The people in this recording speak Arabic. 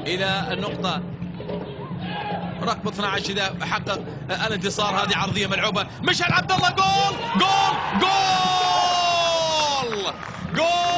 الى النقطه رقم 12 اذا حقق الانتصار. هذه عرضيه ملعوبه، مشعل عبد الله، جول جول جول جول